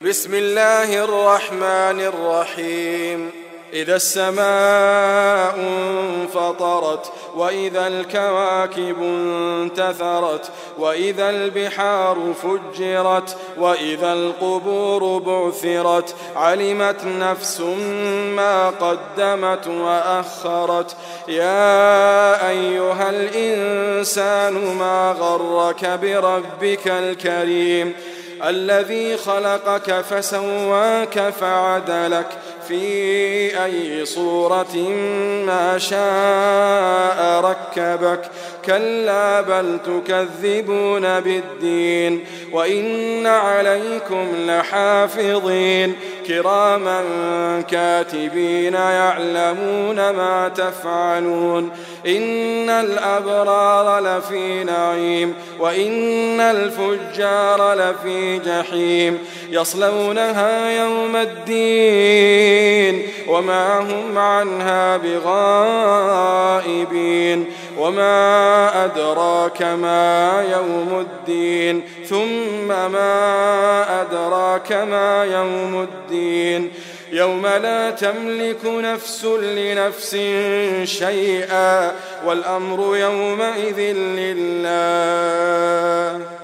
بسم الله الرحمن الرحيم. إذا السماء انفطرت وإذا الكواكب انتثرت وإذا البحار فجرت وإذا القبور بعثرت علمت نفس ما قدمت وأخرت. يا أيها الإنسان ما غرك بربك الكريم الذي خلقك فسواك فعدلك في أي صورة ما شاء ركبك. كلا بل تكذبون بالدين وإن عليكم لحافظين كراما كاتبين يعلمون ما تفعلون. إن الأبرار لفي نعيم وإن الفجار لفي جحيم يصلونها يوم الدين وما هم عنها بغائبين. وما أدراك ما يوم الدين ثم ما أدراك ما يوم الدين يوم لا تملك نفس لنفس شيئا والأمر يومئذ لله.